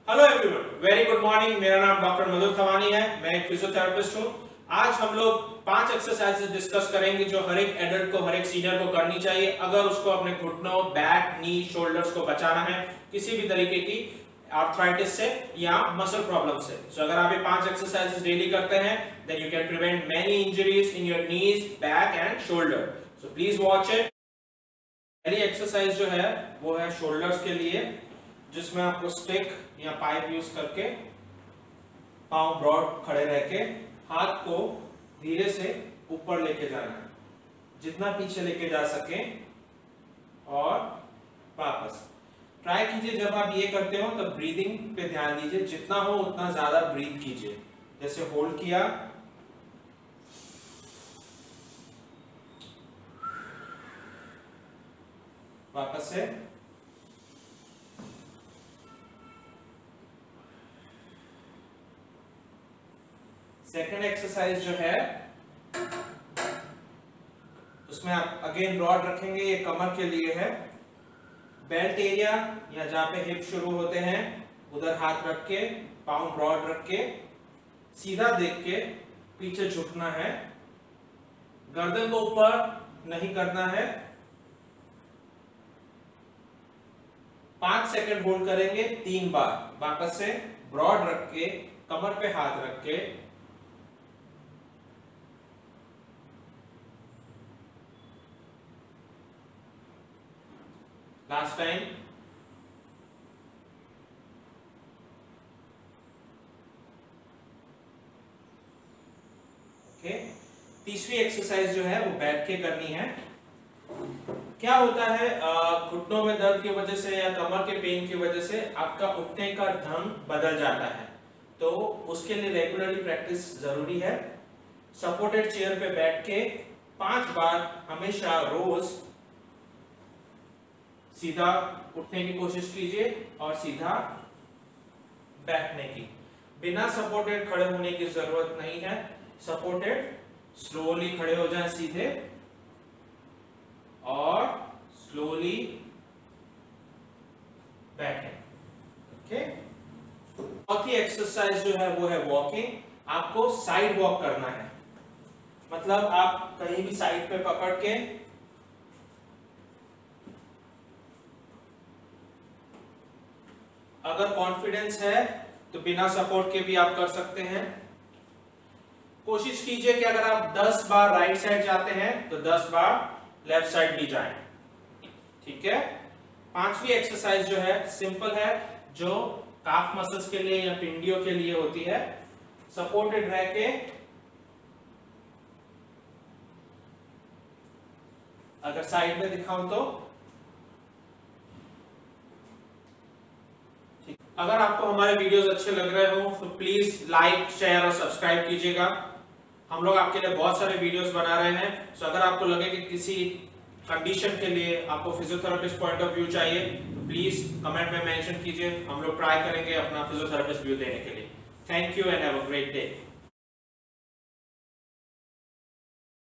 Hello everyone, very good morning. मेरा नाम doctor मधुर थवानी है। मैं एक फिजियोथेरेपिस्ट हूँ। आज हम लोग 5 एक्सरसाइजेस डिस्कस करेंगे जो हर एक एडल्ट को, हर एक सीनियर को करनी चाहिए अगर उसको अपने घुटनों, बैक, नी, शोल्डर्स को बचाना है किसी भी तरीके की आर्थराइटिस से या मसल प्रॉब्लम से। सो अगर आप ये 5 एक्सरसाइजेस डेली करते हैं then you can prevent many injuries in your knees, back and shoulder. So please watch it. पहली एक्सरसाइज जो है वो है शोल्डर्स के लिए, जिसमें आपको स्टिक या पाइप यूज करके पांव ब्रॉड खड़े रह के हाथ को धीरे से ऊपर लेके जाना है, जितना पीछे लेके जा सके और वापस। ट्राई कीजिए जब आप ये करते हो तब ब्रीदिंग पे ध्यान दीजिए, जितना हो उतना ज्यादा ब्रीथ कीजिए। जैसे होल्ड किया, वापस से, सेकंड एक्सरसाइज जो है उसमें आप अगेन ब्रॉड रखेंगे। ये कमर के लिए है। बेल्ट एरिया या जहां पे हिप शुरू होते हैं उधर हाथ रख के, पाँव ब्रॉड रख के, सीधा देख के पीछे झुकना है। गर्दन को ऊपर नहीं करना है। 5 सेकंड होल्ड करेंगे 3 बार। वापस से ब्रॉड रख के, कमर पे हाथ रख के, लास्ट टाइम। ओके, तीसरी एक्सरसाइज जो है वो बैठ के करनी है। क्या होता है, घुटनों में दर्द की वजह से या कमर के पेन की वजह से आपका उठने का ढंग बदल जाता है, तो उसके लिए रेगुलरली प्रैक्टिस जरूरी है। सपोर्टेड चेयर पे बैठ के 5 बार हमेशा रोज सीधा उठने की कोशिश कीजिए और सीधा बैठने की। बिना सपोर्टेड खड़े होने की जरूरत नहीं है। सपोर्टेड स्लोली खड़े हो जाएं सीधे और स्लोली बैठें। ओके, चौथी एक्सरसाइज जो है वो है वॉकिंग। आपको साइड वॉक करना है, मतलब आप कहीं भी साइड पे पकड़ के अगर कॉन्फिडेंस है तो बिना सपोर्ट के भी आप कर सकते हैं। कोशिश कीजिए कि अगर आप 10 बार राइट साइड जाते हैं तो 10 बार लेफ्ट साइड भी जाएं। ठीक है। 5वीं एक्सरसाइज जो है सिंपल है, जो काफ मसल्स के लिए या पिंडियों के लिए होती है। सपोर्टेड रह के अगर साइड में दिखाऊं तो अगर आपको हमारे वीडियोस अच्छे लग रहे हो तो प्लीज लाइक, शेयर और सब्सक्राइब कीजिएगा। हम लोग आपके लिए बहुत सारे वीडियोस बना रहे हैं। सो अगर आपको लगे कि किसी कंडीशन के लिए आपको फिजियोथेरेपिस्ट पॉइंट ऑफ व्यू चाहिए तो प्लीज कमेंट में मेंशन कीजिए। हम लोग ट्राई करेंगे अपना फिजियोथेरेपिस्ट व्यू देने के लिए। Thank you and have a great day.